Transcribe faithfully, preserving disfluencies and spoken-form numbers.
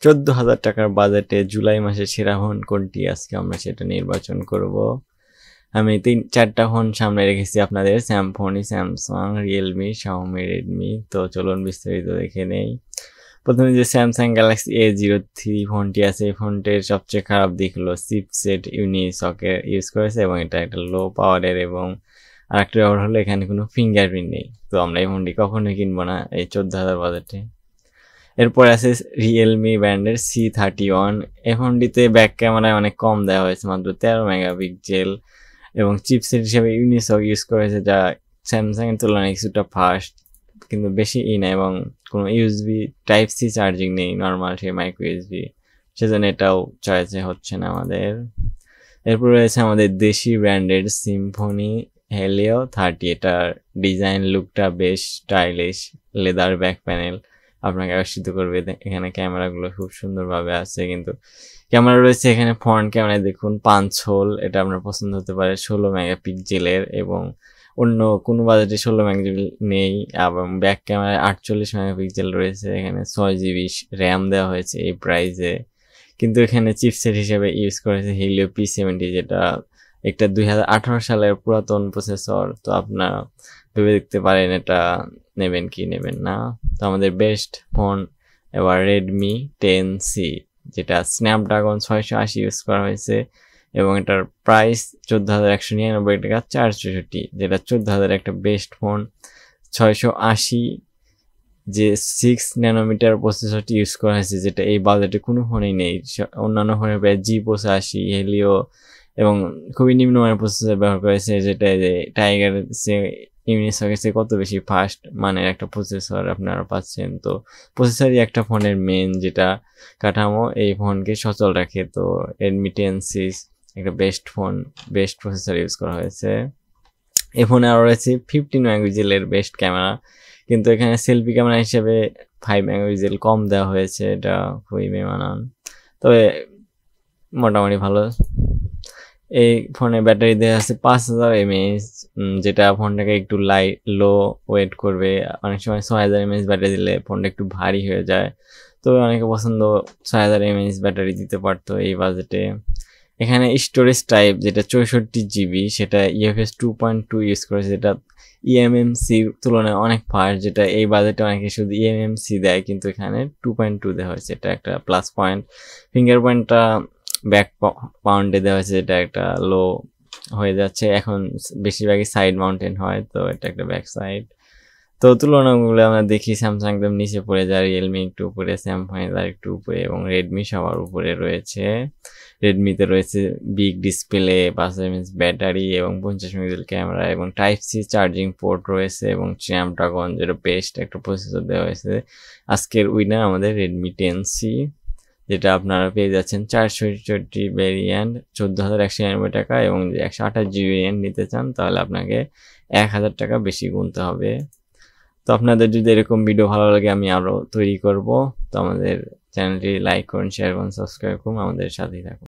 চোদ্দ হাজার টাকার বাজেটে জুলাই মাসে সেরা ফোন কোনটি, আজকে আমরা সেটা নির্বাচন করব। আমি তিন চারটা ফোন সামনে রেখেছি আপনাদের, Symphony, Samsung, Realme, Xiaomi, Redmi. তো চলুন বিস্তারিত দেখে নেই। প্রথমে যে Samsung Galaxy A zero three ফোনটি আছে, এই ফোনটির সবচেয়ে খারাপ দিক হলো চিপসেট ইউনিসকের ইউজ করেছে এবং এটা একটা লো পাওয়ারের, এবং আরেকটা ব্যাপার হলো এখানে কোনো ফিঙ্গারপ্রিন্ট নেই। তো আমরা এই ফোনটি কখনোই কিনবো না এই চোদ্দ হাজার বাজেটে। এরপর আছে রিয়েলমি ব্র্যান্ডের সি থার্টি ওয়ান। এই ফোনটিতে ব্যাক ক্যামেরায় অনেক কম দেওয়া হয়েছে, মাত্র তেরো মেগাপিক্সেল, এবং চিপসেট হিসেবে ইউনিসক ইউজ করেছে, যা স্যামসাং এর তুলনায় কিছুটা ফাস্ট, কিন্তু বেশি ই না, এবং কোনো ইউএসবি টাইপ সি চার্জিং নেই, নর্মাল সেই মাইক্রো ইউএসবি, সেজন্য এটাও চয়েসে হচ্ছে না আমাদের। এরপর রয়েছে আমাদের দেশি ব্র্যান্ডের সিম্ফনি হেলিও থার্টি। এটার ডিজাইন লুকটা বেশ স্টাইলিশ, লেদার ব্যাক প্যানেল আপনাকে আকর্ষিত করবে। এখানে ক্যামেরাগুলো খুব সুন্দরভাবে আছে, কিন্তু ক্যামেরা রয়েছে এখানে ফ্রন্ট ক্যামেরায় দেখুন পাঁচ হোল, এটা আপনার পছন্দ হতে পারে, ষোলো মেগাপিক্সেলের, এবং অন্য কোনো বাজেটে ষোলো মেগাপিক্সেল নেই। এবং ব্যাক ক্যামেরায় আটচল্লিশ মেগাপিক্সেল রয়েছে, এখানে ছয় জিবি র্যাম দেওয়া হয়েছে এই প্রাইসে, কিন্তু এখানে চিপসেট হিসেবে ইউজ করেছে হেলিও পি সেভেন্টি, যেটা একটা দুই হাজার আঠারো সালের পুরাতন প্রসেসর। তো আপনারা ভেবে দেখতে পারেন এটা নেবেন কি নেবেন না। তো আমাদের বেস্ট ফোন এবার রেডমি টেন সি, যেটা স্ন্যাপড্রাগন ছয়শো আশি ইউজ করা হয়েছে, এবং এটার প্রাইস চোদ্দ হাজার একশো নিরানব্বই টাকা চার চৌষট্টি, যেটা চোদ্দ হাজার একটা বেস্ট ফোন। ছয়শো আশি যে সিক্স ন্যানোমিটার প্রসেসরটি ইউজ করা হয়েছে, যেটা এই বাজেটে কোনো ফোনেই নেই। অন্যান্য ফোনের প্রায় জি পঁচাশি, হেলিও এবং খুবই নিম্নমানের প্রসেসর ব্যবহার করেছে, যেটা যে টাইগার সে ইউনিসকের চেয়ে কত বেশি ফাস্ট মানের একটা প্রসেসর আপনারা পাচ্ছেন। তো প্রসেসরই একটা ফোনের মেন যেটা কাঠামো এই ফোনকে সচল রাখে। তো রেডমি টেন সি একটা best phone, best processor use করা হয়েছে। এই ফোনে আরও রয়েছে ফিফটিন মেগাপিক্সেলের বেস্ট ক্যামেরা, কিন্তু এখানে সেলফি ক্যামেরা হিসেবে ফাইভ মেগাপিক্সেল কম দেওয়া হয়েছে, এটা খুবই বেমানান, তবে মোটামুটি ভালো। এই ফোনে ব্যাটারি দেওয়া আছে পাঁচ হাজার এমএএইচ, যেটা ফোনটাকে একটু লাইট লো ওয়েট করবে। অনেক সময় ছয় হাজার এমএএইচ ব্যাটারি দিলে ফোনটা একটু ভারী হয়ে যায়, তো অনেকে পছন্দ ছয় হাজার এমএএইচ ব্যাটারি দিতে পারতো এই বাজেটে। এখানে স্টোরেজ টাইপ যেটা চৌষট্টি জিবি, সেটা UFS two point two use করেছে, যেটা ইএমএমসির তুলনায় অনেক ফাস্ট, যেটা এই বাজেটে অনেকে শুধু ইএমএমসি দেয়, কিন্তু এখানে টু পয়েন্ট টু দেওয়া হয়েছে, এটা একটা প্লাস পয়েন্ট। ফিঙ্গারপ্রিন্টটা ব্যাক পাউন্ডে দেওয়া হয়েছে, যেটা একটা লো হয়ে যাচ্ছে, এখন বেশিরভাগই সাইড মাউন্টেন হয়, তো এটা একটা ব্যাক সাইড। তো তুলনাগুলো আমরা দেখি, স্যামসাং একদম নিচে পড়ে যায়, রিয়েলমি একটু উপরে, স্যামসাং তার একটু উপরে, এবং রেডমি সবার উপরে রয়েছে। রেডমিতে রয়েছে বিগ ডিসপ্লে, পাঁচ এমএএইচ ব্যাটারি, এবং পঞ্চাশ মেগাপিক্সেল ক্যামেরা, এবং টাইপ সি চার্জিং পোর্ট রয়েছে, এবং স্ন্যাপড্রাগন যেটা বেস্ট একটা প্রসেসর দেওয়া হয়েছে। আজকের উইনার আমাদের রেডমি টেন সি, যেটা আপনারা পেয়ে যাচ্ছেন চারশো চৌষট্টি ভ্যারিয়েন্ট চোদ্দ হাজার একশো নিরানব্বই টাকা, এবং যদি একশো আঠাশ জিবি ভ্যারিয়েন্ট নিতে চান তাহলে আপনাকে এক হাজার টাকা বেশি গুনতে হবে। তো আপনাদের যদি এরকম ভিডিও ভালো লাগে আমি আরও তৈরি করব। তো আমাদের চ্যানেলটি লাইক করুন, শেয়ার করুন, সাবস্ক্রাইব করুন, আমাদের সাথেই থাকুন।